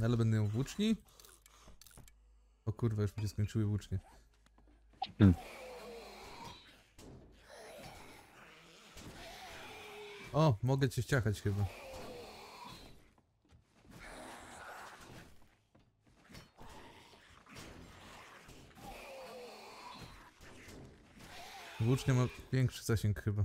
Ale będę ją włóczni. O kurwa, już mi się skończyły włócznie. O, mogę cię ściachać chyba. Włócznia ma większy zasięg chyba.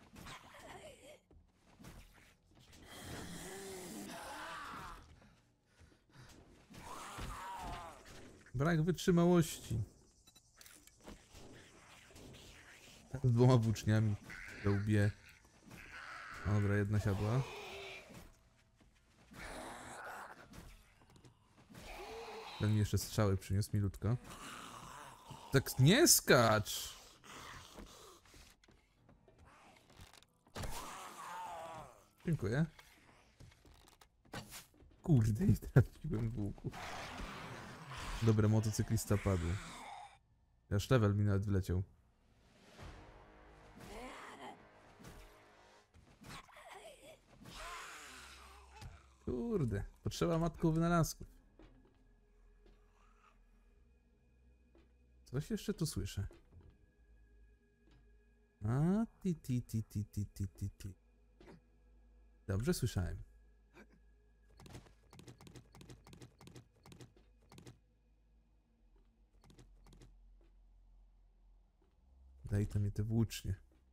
Brak wytrzymałości. Z dwoma włóczniami do łbie. Dobra, jedna siadła. Ten mi jeszcze strzały przyniósł milutko. Tak nie skacz! Dziękuję. Kurde, nie trafiłem w łuku. Dobra, motocyklista padł. Aż level mi nawet wleciał. Kurde, potrzeba matką wynalazków. Coś jeszcze tu słyszę. A, ti. Dobrze słyszałem. Daj tam mi te włócznie.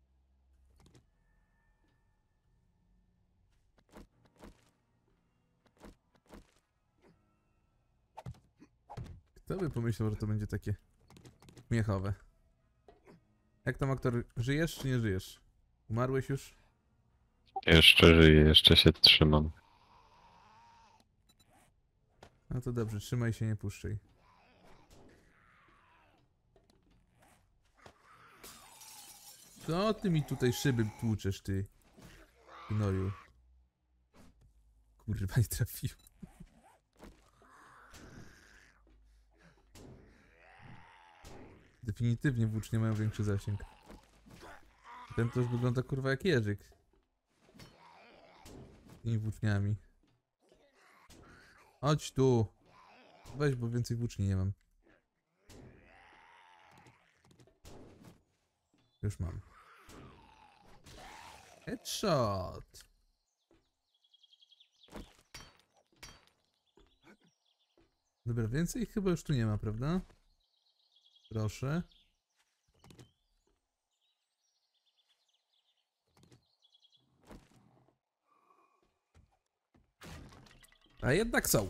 Kto by pomyślał, że to będzie takie śmiechowe? Jak tam, aktor, żyjesz czy nie żyjesz? Umarłeś już? Jeszcze żyję, jeszcze się trzymam. No to dobrze, trzymaj się, nie puszczaj. Co ty mi tutaj szyby tłuczesz, ty? Gnoju. Kurwa, nie trafił. Definitywnie włócznie mają większy zasięg. Ten to już wygląda kurwa jak jeżyk. Z tymi włóczniami. Chodź tu. Weź, bo więcej włóczni nie mam. Już mam. Headshot. Dobra, więcej chyba już tu nie ma, prawda? Proszę. A jednak są.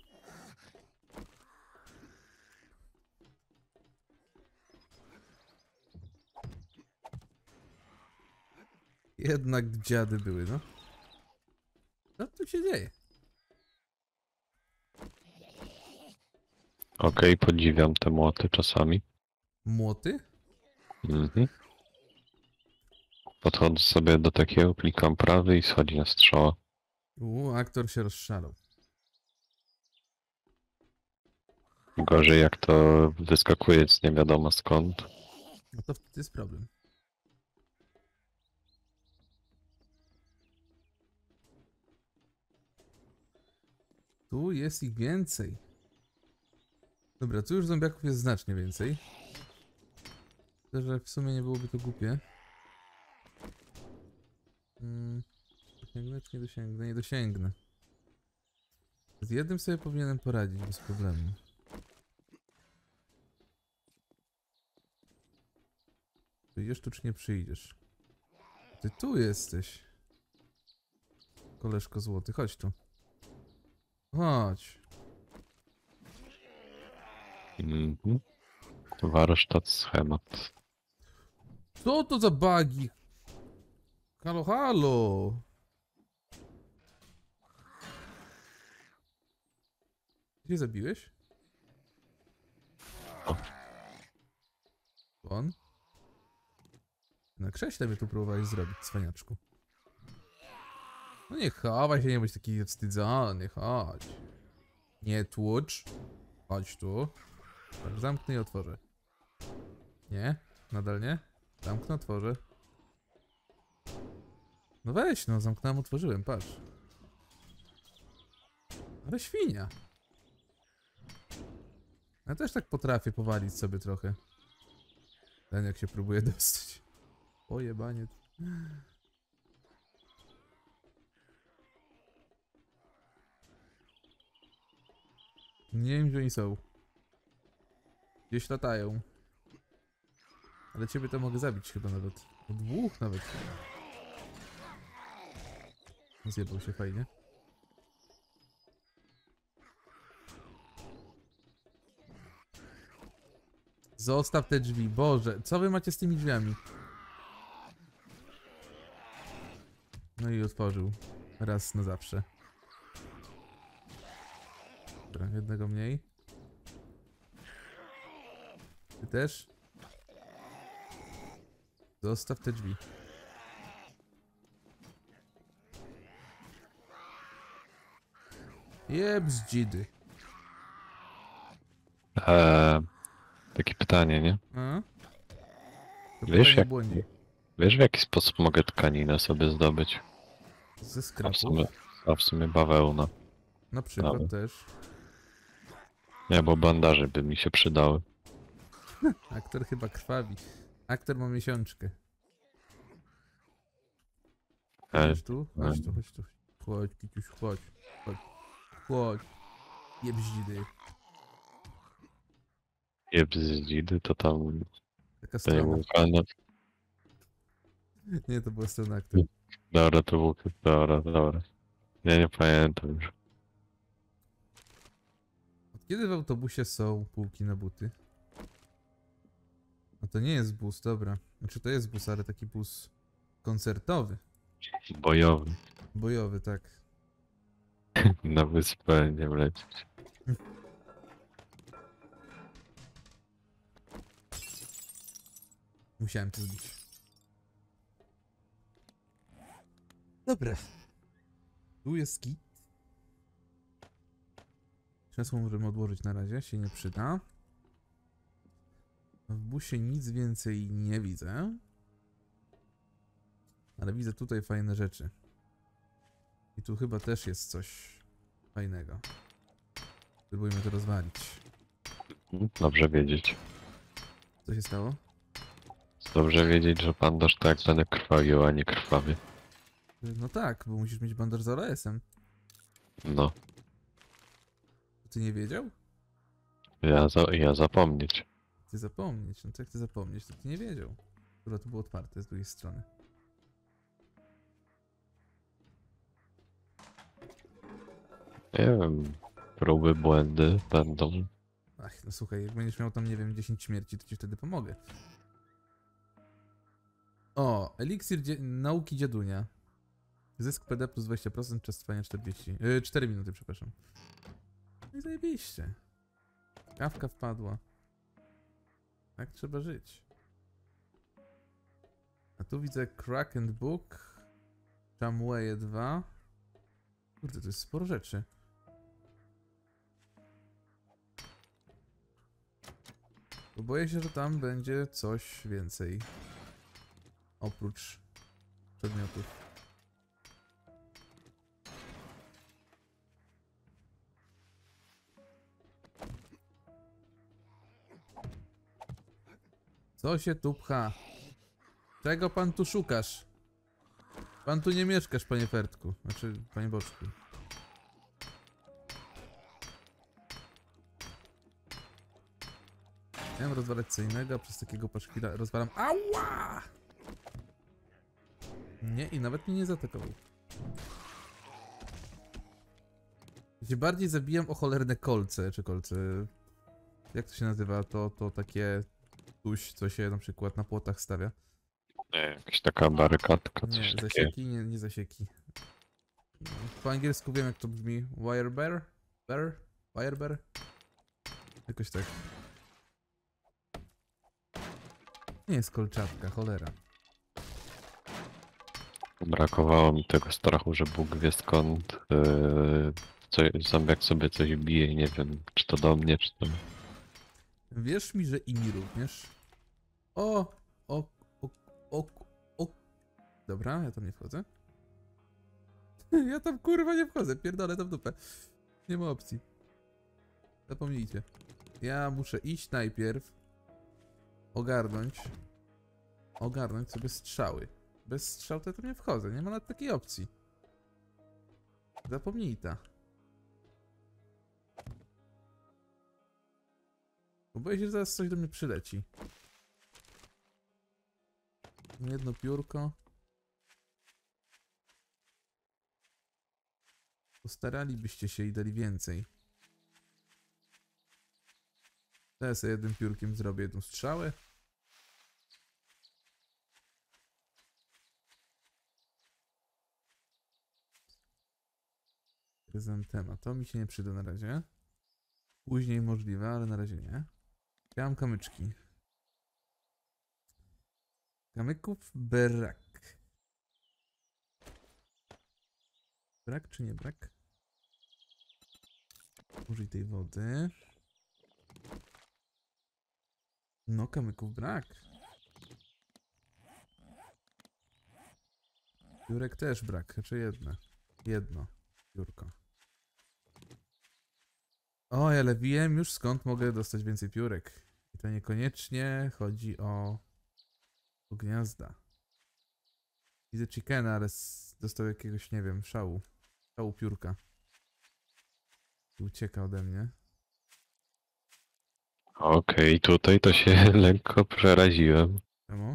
Jednak dziady były, no. Co tu się dzieje? Okej, podziwiam te młoty czasami. Młoty? Mhm. Podchodzę sobie do takiego, klikam prawy i schodzi na strzała. Aktor się rozszalał. Gorzej jak to wyskakuje z nie wiadomo skąd. No to wtedy jest problem. Tu jest ich więcej. Dobra, tu już zombiaków jest znacznie więcej. Myślę, że w sumie nie byłoby to głupie. Dosięgnę czy nie dosięgnę? Nie dosięgnę. Z jednym sobie powinienem poradzić bez problemu. Przyjdziesz tu czy nie przyjdziesz? Ty tu jesteś. Koleżko złoty, chodź tu. Chodź. Mhm. Warsztat, schemat. Co to za bugi? Halo, halo. Gdzie zabiłeś? O. On? Na krześle mnie tu próbowałeś zrobić, cwaniaczku. No nie chowaj się, nie bądź taki wstydzony, chodź. Nie tłucz. Chodź tu. Tak, zamknę i otworzę. Nie? Nadal nie? Zamknę, otworzę. No weź, no zamknąłem, otworzyłem, patrz. Ale świnia. Ja też tak potrafię powalić sobie trochę. Ten jak się próbuje dostać. O jebanie. Nie wiem, gdzie oni są. Gdzieś latają. Ale ciebie to mogę zabić chyba nawet. O dwóch nawet. Zjebał się fajnie. Zostaw te drzwi, Boże. Co wy macie z tymi drzwiami? No i otworzył. Raz na zawsze. Dobra, jednego mniej. Ty też? Zostaw te drzwi. Jeb z dzidy. Takie pytanie, nie? A? To Wiesz, nie jak- błędzi. Wiesz w jaki sposób mogę tkaninę sobie zdobyć? Ze A w skrapów. sumie, a w sumie bawełna. Na przykład Dobra. też. Nie, bo bandaże by mi się przydały. Aktor chyba krwawi. Aktor ma miesiączkę. Chodź tu, chodź tu, chodź tu. Chodź, Kiciuś, chodź. Chodź. Chodź. Jeb z dzidy. Jeb z dzidy, to tam... Taka To nie strona. był kanał. Nie, to była strona aktor. Dobra, to był... Dobra. Ja nie pamiętam już. Od kiedy w autobusie są półki na buty? No to nie jest bus, dobra. Znaczy to jest bus, ale taki bus koncertowy. Bojowy. Bojowy, tak. Na wyspę nie lecieć. Musiałem to zbić. Dobra. Tu jest kit. Krzesło możemy odłożyć na razie, się nie przyda. W busie nic więcej nie widzę. Ale widzę tutaj fajne rzeczy. I tu chyba też jest coś fajnego. Spróbujmy to rozwalić. Dobrze wiedzieć. Co się stało? Dobrze wiedzieć, że bandaż to jak będę krwawił, a nie krwawy. No tak, bo musisz mieć bandaż z ORS-em. No. Ty nie wiedział? Ja zapomnieć. Ty zapomnieć. No to jak ty zapomnieć, to ty nie wiedział. Które to było otwarte z drugiej strony. Nie wiem. Próby, błędy będą. Ach, no słuchaj, jak będziesz miał tam, nie wiem, 10 śmierci, to ci wtedy pomogę. O, eliksir nauki dziadunia. Zysk PD plus 20%, czas trwania 4 minuty, przepraszam. No i zajebiście. Kawka wpadła. Tak trzeba żyć. A tu widzę Crack and Book. Tramwaye 2. Kurde, to jest sporo rzeczy. Bo boję się, że tam będzie coś więcej. Oprócz przedmiotów. Co się tu pcha? Czego pan tu szukasz? Pan tu nie mieszkasz, panie Fertku. Znaczy, panie Boczku. Chciałem rozwalać co innego, a przez takiego paszkwila rozwalam. Ała! Nie, i nawet mnie nie zaatakował. Ja się bardziej zabijam o cholerne kolce, czy kolce... Jak to się nazywa? To takie... Tuś, co się na przykład na płotach stawia. Nie, jakaś taka barykadka, Nie, coś takiego. zasieki? Nie zasieki. Po angielsku wiem jak to brzmi. Wirebear? Bear? Wirebear? Jakoś tak. Nie jest kolczatka, cholera. Brakowało mi tego strachu, że Bóg wie skąd zombiak sobie coś bije, nie wiem, czy to do mnie, czy to... Wierz mi, że i mi również. O. Dobra, ja tam nie wchodzę. Ja tam kurwa nie wchodzę, pierdolę tam dupę. Nie ma opcji. Zapomnijcie. Ja muszę iść najpierw. Ogarnąć sobie strzały. Bez strzał to ja tu nie wchodzę, nie ma nawet takiej opcji. Zapomnij ta. Bo boję się, że zaraz coś do mnie przyleci. Jedno piórko. Postaralibyście się i dali więcej. Teraz jednym piórkiem zrobię jedną strzałę. Chryzantema. To mi się nie przyda na razie. Później możliwe, ale na razie nie. Ja mam kamyczki. Kamyków brak. Brak czy nie brak? Użyj tej wody. No, kamyków brak. Piórek też brak, znaczy jedno piórko. O, ale wiem już skąd mogę dostać więcej piórek. I to niekoniecznie chodzi o gniazda. Widzę chickena, ale dostał jakiegoś, nie wiem, szału piórka. I ucieka ode mnie. Okej, tutaj to się lekko przeraziłem. Czemu?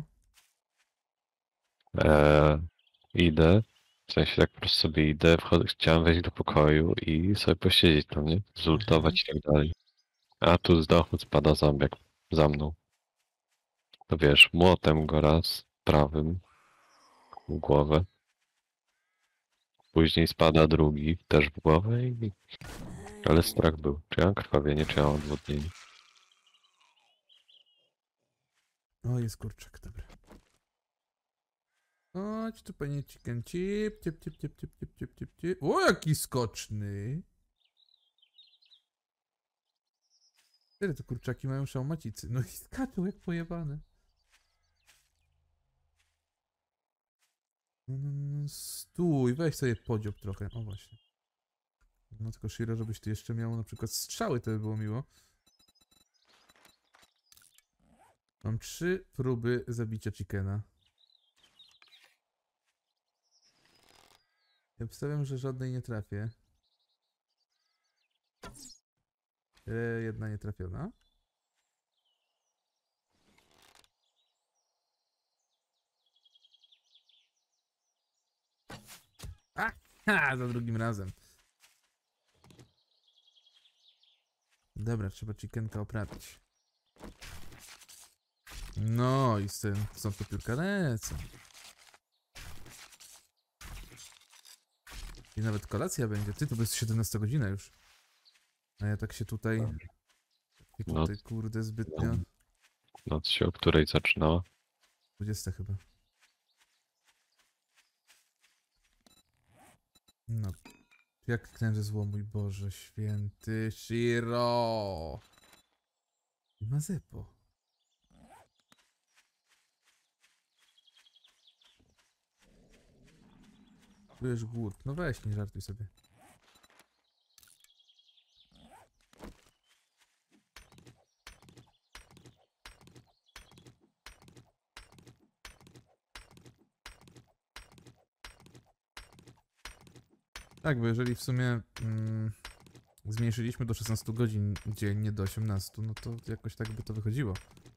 Idę. W sensie tak po prostu sobie idę, chciałem wejść do pokoju i sobie posiedzieć tam, nie? Zultować i tak dalej. A tu z dachu spada zombiak za mną. To wiesz, młotem go raz, prawym, w głowę. Później spada drugi, też w głowę i... Ale strach był. Czy ja mam krwawienie, czy ja mam odwodnienie? O, jest kurczak, dobra. Chodź tu, panie chicken chip. Cip, cip, cip, cip, cip, cip, cip, cip. O, jaki skoczny. Tyle to kurczaki mają szałmacicy. No i skaczą jak pojebane. No, stój, weź sobie podziób trochę. O właśnie. No tylko Shiro, żebyś ty jeszcze miał na przykład strzały, to by było miło. Mam 3 próby zabicia chickena. Ja obstawiam, że żadnej nie trafię. Jedna nie trafiona. A! Ha! Za drugim razem. Dobra, trzeba chickenka oprawić. No i stąd to piórka lecą. I nawet kolacja będzie. Ty, to jest 17 godzina już. A ja tak się tutaj... No. Kurde, zbytnio... Noc się o której zaczynała? 20 chyba. No. Jak kliknąłem ze zło, mój Boże święty Shiro! I Mazepo. Czujesz głód. No weź, nie żartuj sobie. Tak, bo jeżeli w sumie zmniejszyliśmy do 16 godzin dziennie do 18, no to jakoś tak by to wychodziło.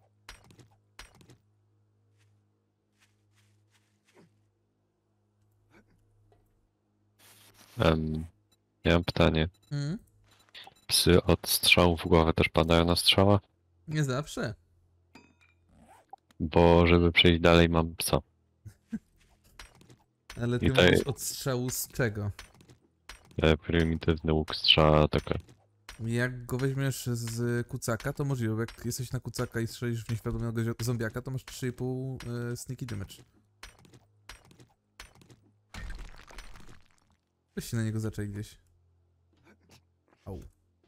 Ja mam pytanie. Psy od strzału w głowę też padają na strzała? Nie zawsze. Bo żeby przejść dalej mam psa. Ale ty I tutaj- mówisz od strzału z czego? Prymitywny łuk strzała taka. Jak go weźmiesz z kucaka, to możliwe, bo jak jesteś na kucaka i strzelisz w nieświadomego zombiaka, to masz 3,5 sneaky damage. Weź się na niego zaczęli gdzieś. Au.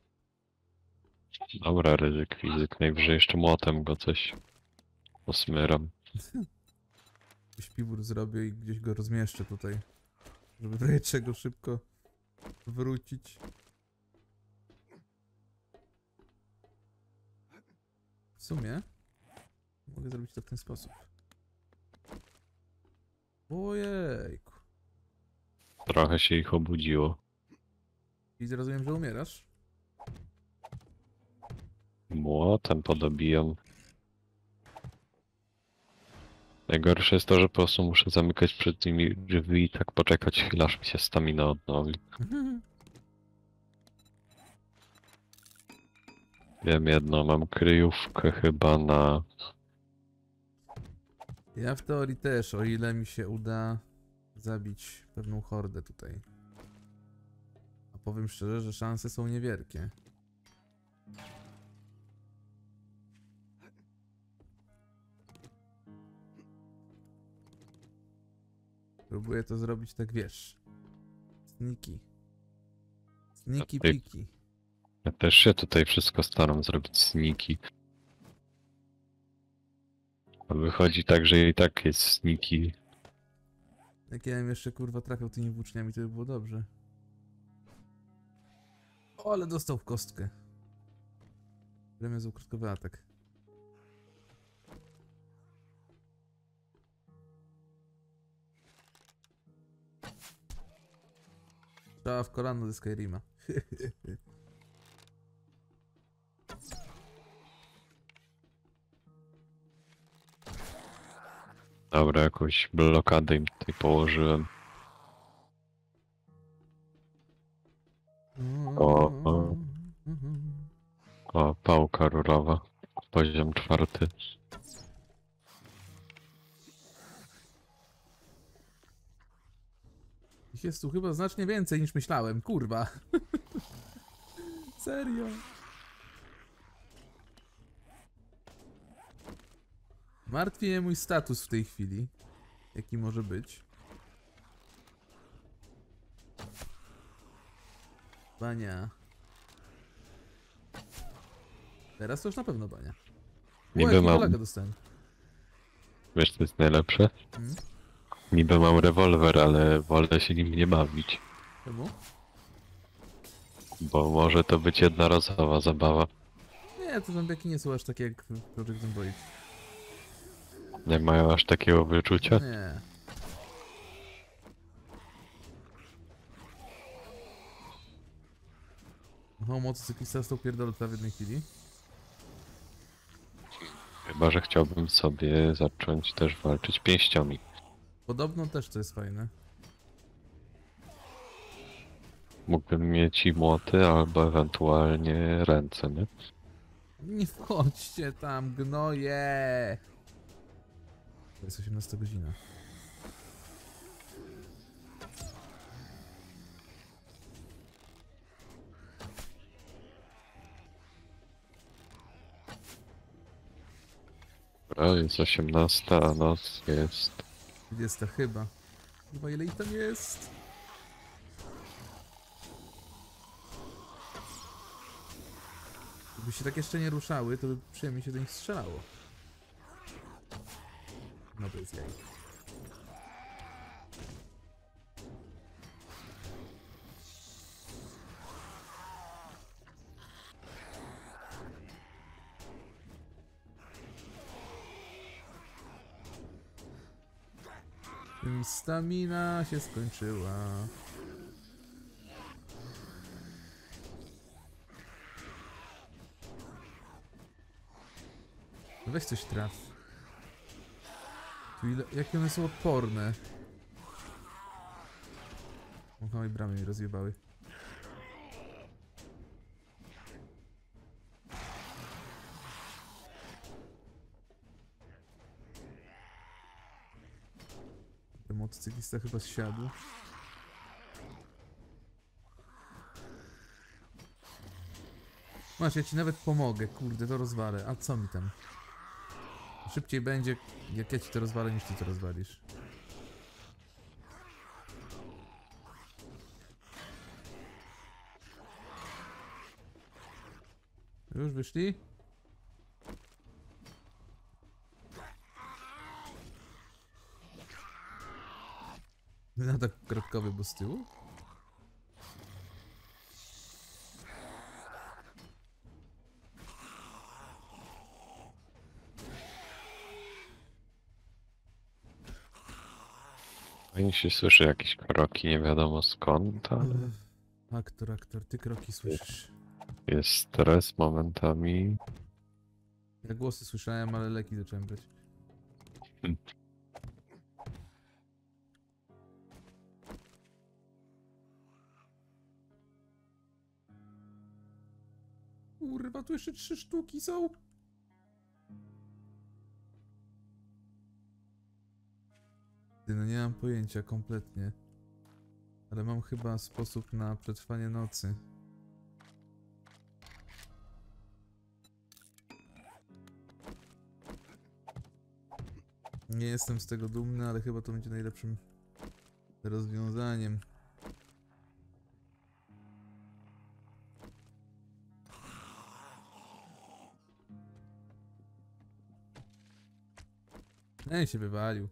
Dobra, ryzyk fizyk. Najwyżej jeszcze młotem go coś posmyram. Śpiwór zrobię i gdzieś go rozmieszczę tutaj. Żeby w razie czego szybko wrócić. W sumie mogę zrobić to w ten sposób. Ojejku. Trochę się ich obudziło. I zrozumiem, że umierasz. Młotem podobijam. Najgorsze jest to, że po prostu muszę zamykać przed nimi drzwi i tak poczekać chwilę, aż mi się stamina odnowi. Wiem jedno, mam kryjówkę chyba na... Ja w teorii też, o ile mi się uda zabić pewną hordę tutaj. A powiem szczerze, że szanse są niewielkie. Próbuję to zrobić tak, wiesz. Sneaky. Sneaky piki. Ja też się tutaj wszystko staram zrobić sniki. A wychodzi tak, że i tak jest sniki. Jak ja bym jeszcze kurwa trafiał tymi włóczniami, to by było dobrze. O, ale dostał w kostkę. Premia za ukrótkowy atak. Trzeba w kolano ze Skyrima. Dobra, jakąś blokadę im tutaj położyłem. O, pałka rurowa. Poziom 4. Ich jest tu chyba znacznie więcej niż myślałem, kurwa. Serio. Martwi mnie mój status w tej chwili. Jaki może być. Bania. Teraz to już na pewno bania. Niby Jaki mam... laga dostałem. Wiesz co jest najlepsze? Hmm? Niby mam rewolwer, ale wolę się nim nie bawić. Czemu? Bo może to być jednorazowa zabawa. Nie, te zombiaki nie są aż takie jak w Project Zomboid. Nie mają aż takiego wyczucia? Nie. O, motocyklista został pierdolca w jednej chwili. Chyba, że chciałbym sobie zacząć też walczyć pięściami. Podobno też to jest fajne. Mógłbym mieć i młoty, albo ewentualnie ręce, nie? Nie wchodźcie tam, gnoje! To jest 18 godzina. Dobra, jest 18, a noc jest... 20 chyba. Chyba ile ich tam jest? Gdyby się tak jeszcze nie ruszały, to by przyjemnie się do nich strzelało. No to jest jaj. Mi stamina się skończyła. No weź coś traf. Tu ile, jakie one są odporne. Oho, i bramy mi rozjebały. Ten motocyklista chyba zsiadł. Masz, ja ci nawet pomogę, kurde, to rozwalę. A co mi tam? Szybciej będzie, jak ja ci to rozwalę, niż ty to rozwalisz. Już wyszli? No tak kropkowy, bo z tyłu? Fajnie się słyszy jakieś kroki, nie wiadomo skąd, ale Aktor, ty kroki słyszysz. jest stres momentami. Ja głosy słyszałem, ale leki zacząłem brać. Hm. Kurwa, tu jeszcze 3 sztuki są. Ty, no nie mam pojęcia kompletnie. Ale mam chyba sposób na przetrwanie nocy. Nie jestem z tego dumny, ale chyba to będzie najlepszym rozwiązaniem. Się wywalił.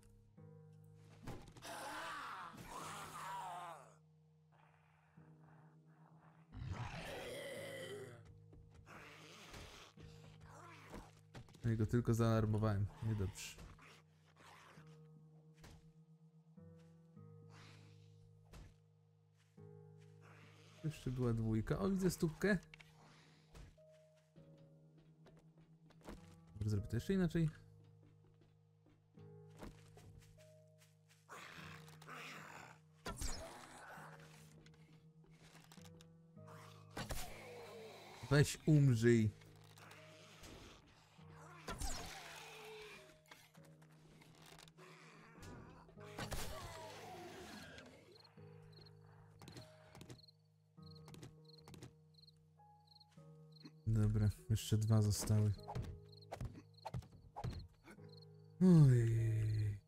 No i go tylko zaalarmowałem. Niedobrze. Jeszcze była 2. O, widzę stópkę. Może zrobię to jeszcze inaczej? Weź umrzyj. Dobra, jeszcze 2 zostały. Oj.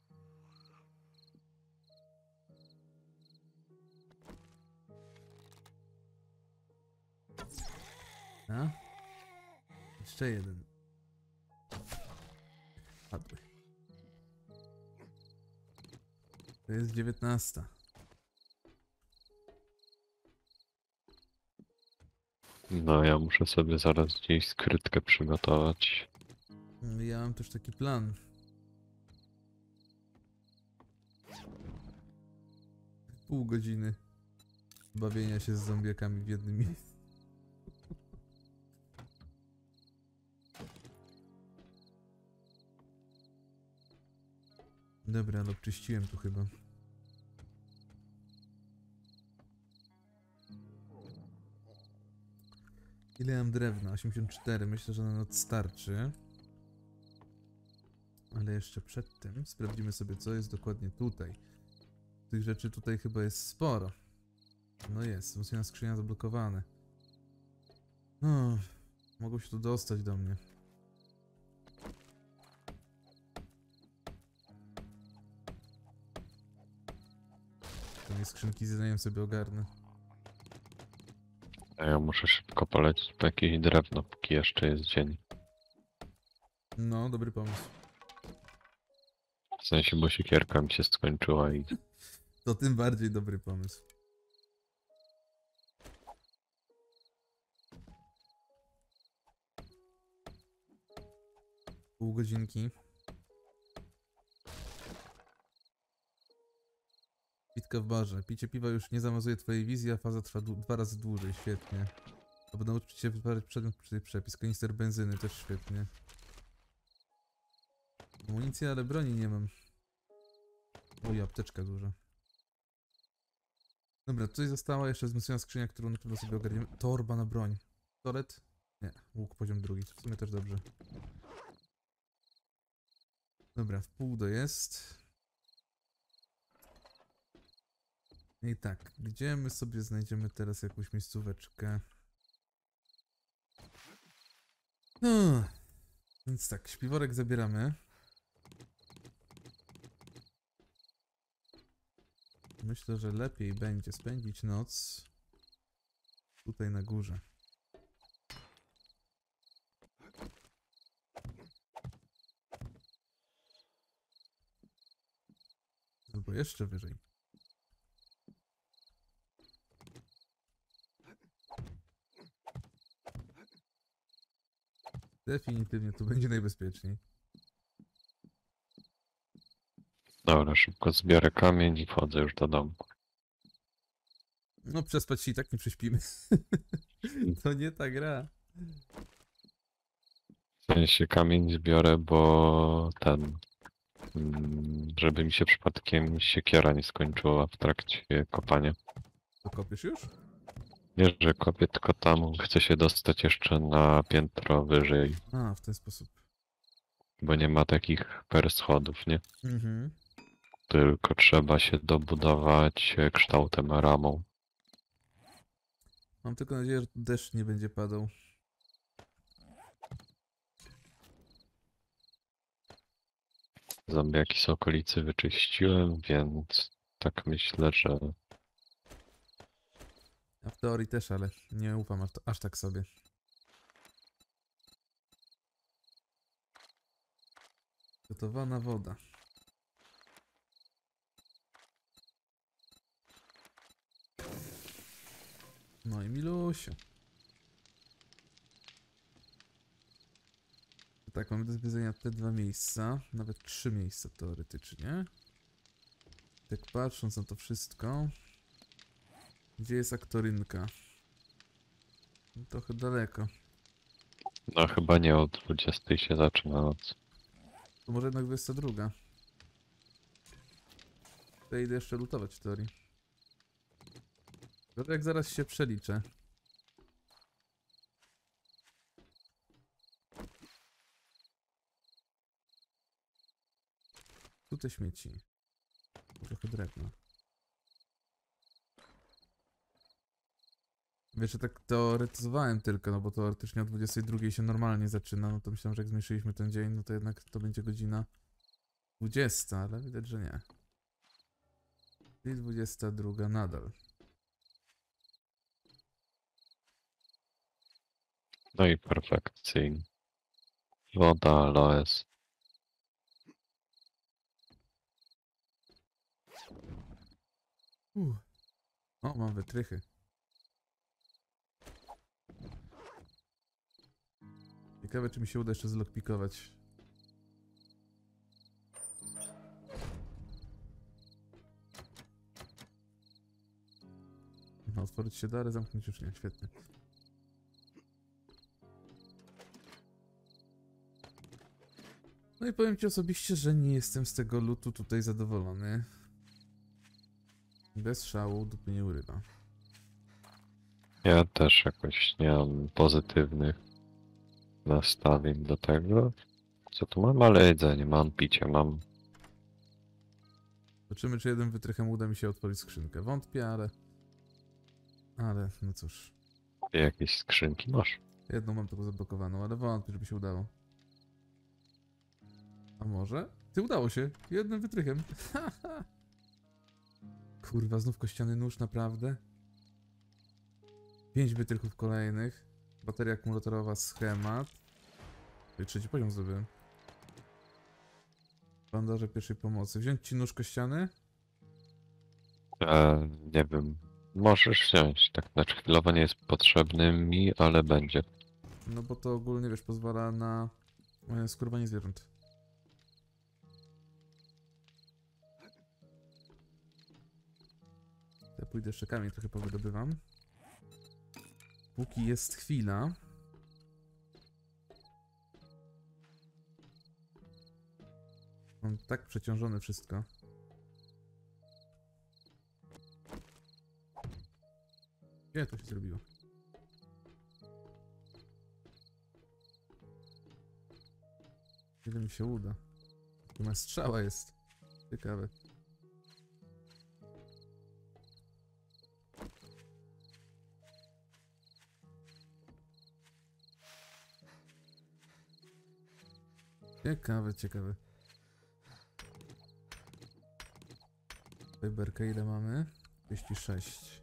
A? Jeszcze 1. Padły. To jest 19. No ja muszę sobie zaraz gdzieś skrytkę przygotować. Ja mam też taki plan. Pół godziny bawienia się z zombiakami w jednym miejscu. Dobra, ale obczyściłem tu chyba. Ile mam drewna? 84. Myślę, że na noc starczy. Ale jeszcze przed tym sprawdzimy sobie, co jest dokładnie tutaj. Tych rzeczy tutaj chyba jest sporo. No jest, wzmocniona skrzynia zablokowane. No, mogą się tu dostać do mnie. To nie skrzynki z jedzeniem sobie ogarnę. A ja muszę szybko polecieć po jakieś drewno, póki jeszcze jest dzień. No, dobry pomysł. W sensie, bo siekierka mi się skończyła i To tym bardziej dobry pomysł. Pół godzinki. Bitka w barze. Picie piwa już nie zamazuje twojej wizji, a faza trwa 2 razy dłużej. Świetnie. Aby nauczyć się wyparać przedmiot przepis. Kanister benzyny też świetnie. Amunicja, ale broni nie mam. Oj, apteczka duża. Dobra, tutaj została jeszcze wzmocniona skrzynia, którą na pewno sobie ogarniemy. Torba na broń. Toret? Nie, łuk poziom 2. W sumie też dobrze. Dobra, w pół do jest. I tak, gdzie my sobie znajdziemy teraz jakąś miejscóweczkę? Więc tak, śpiworek zabieramy. Myślę, że lepiej będzie spędzić noc tutaj na górze. Albo jeszcze wyżej. Definitywnie tu będzie najbezpieczniej. Dobra, szybko zbiorę kamień i wchodzę już do domu. No przespać się i tak nie prześpimy. To nie ta gra. W sensie kamień zbiorę, bo żeby mi się przypadkiem siekiera nie skończyła w trakcie kopania. To kopiesz już? Nie, że kopię, tylko tam chcę się dostać jeszcze na piętro wyżej, A, w ten sposób. bo nie ma takich per schodów, nie? Mhm. Tylko trzeba się dobudować kształtem ramą. Mam tylko nadzieję, że deszcz nie będzie padał. Zombiaki z okolicy wyczyściłem, więc tak myślę, że Ja w teorii też, ale nie ufam aż tak sobie. Gotowana woda. No i milusiu. Tak, mamy do zwiedzenia te 2 miejsca, nawet 3 miejsca teoretycznie. Tak patrząc na to wszystko, gdzie jest aktorynka? No, trochę daleko. no chyba nie o 20 się zaczyna noc. To może jednak 22. To idę jeszcze lutować w teorii. Gorzej jak zaraz się przeliczę. Tu te śmieci. Trochę drewna. Wiesz, że tak teoretyzowałem tylko, no bo teoretycznie o 22 się normalnie zaczyna, no to myślałem, że jak zmniejszyliśmy ten dzień, no to jednak to będzie godzina 20, ale widać, że nie. I 22 nadal. No i perfekcyjnie. Woda, aloes. O, mam wytrychy. Ciekawe, czy mi się uda jeszcze zlockpikować. No, otworzyć się da, ale zamknąć już nie. Świetnie. No i powiem ci osobiście, że nie jestem z tego lootu tutaj zadowolony. Bez szału dupy nie urywa. Ja też jakoś nie mam pozytywnych nastawień do tego. Co tu mam? Ale jedzenie mam, picie mam. Zobaczymy, czy jednym wytrychem uda mi się otworzyć skrzynkę. Wątpię, ale... Ale, no cóż. Jakieś skrzynki masz? Jedną mam tylko zablokowaną, ale wątpię, żeby się udało. A może? Ty, udało się. Jednym wytrychem. Kurwa, znów kościany nóż, naprawdę? 5 wytrychów kolejnych. Bateria akumulatorowa, schemat. I 3. poziom zdobyłem. Bandaże pierwszej pomocy. Wziąć ci nóż kościany? Nie wiem. Możesz wziąć. Tak, znaczy chwilowo nie jest potrzebny mi, ale będzie. No bo to ogólnie, wiesz, pozwala na skórowanie zwierząt. Ja pójdę jeszcze kamień trochę powydobywam. Póki jest chwila. Mam tak przeciążone wszystko. Gdzie to się zrobiło? Ile mi się uda? Tu ma strzała jest. Ciekawe. Ciekawe, ciekawe. Tutaj berkę ile mamy? 36.